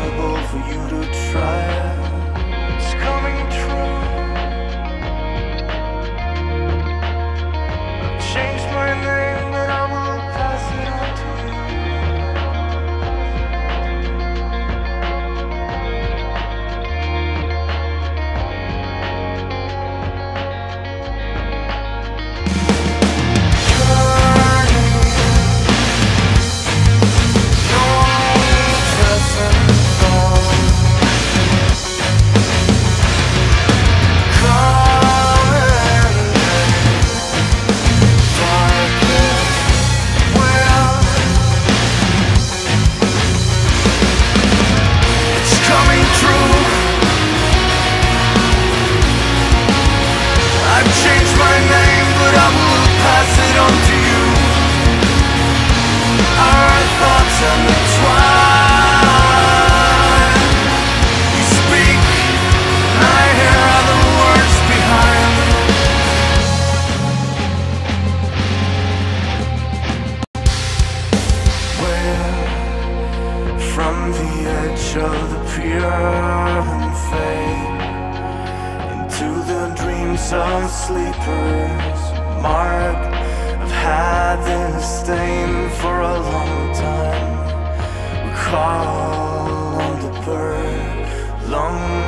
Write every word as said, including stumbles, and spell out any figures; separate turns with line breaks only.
impossible for you to try. It's coming true. I've changed my name, but I will pass it on to you. From the edge of the pier and fade into the dreams of sleepers. Mark, I've had this stain for a long time. We call on the bird long